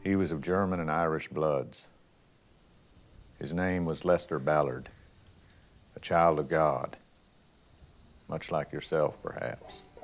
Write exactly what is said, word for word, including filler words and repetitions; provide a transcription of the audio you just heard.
He was of German and Irish bloods. His name was Lester Ballard, a child of God, much like yourself, perhaps.